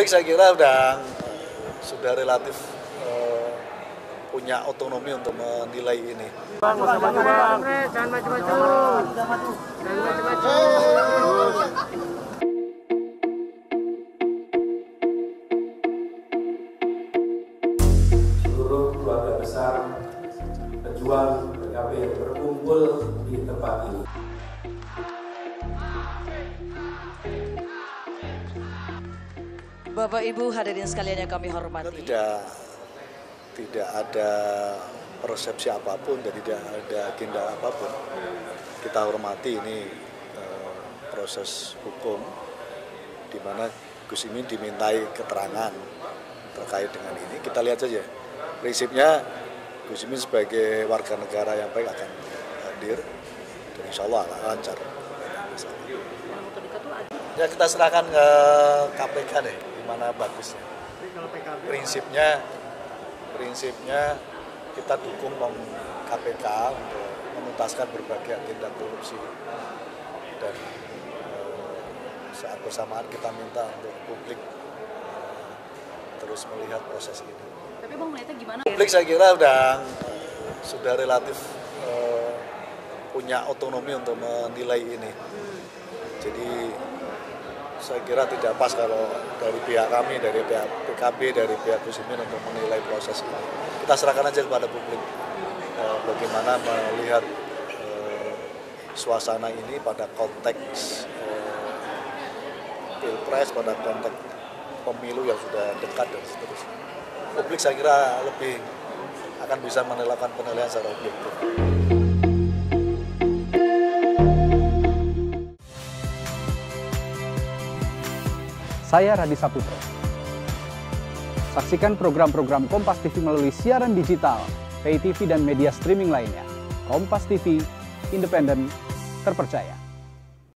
Publik saya kira sudah relatif punya otonomi untuk menilai ini. Bang, jangan maju-maju. Seluruh keluarga besar pejuang PKB yang berkumpul di tempat ini. Bapak Ibu hadirin sekalian yang kami hormati. Tidak ada persepsi apapun dan tidak ada agenda apapun. Kita hormati ini proses hukum di mana Gus Imin dimintai keterangan terkait dengan ini. Kita lihat saja. Prinsipnya Gus Imin sebagai warga negara yang baik akan hadir dan insya Allah lancar. Ya kita serahkan ke KPK deh, gimana bagusnya. Prinsipnya kita dukung KPK untuk menuntaskan berbagai tindak korupsi dan saat bersamaan kita minta untuk publik terus melihat proses ini. Tapi Bang melihatnya gimana? Publik saya kira sudah relatif punya otonomi untuk menilai ini. Jadi saya kira tidak pas kalau dari pihak kami, dari pihak PKB, dari pihak Gus Imin untuk menilai proses ini. Kita serahkan aja kepada publik bagaimana melihat suasana ini pada konteks pilpres, pada konteks pemilu yang sudah dekat dan seterusnya. Publik saya kira lebih akan bisa melakukan penilaian secara objektif. Saya Radi Saputro. Saksikan program-program Kompas TV melalui siaran digital, pay TV dan media streaming lainnya. Kompas TV, independen, terpercaya.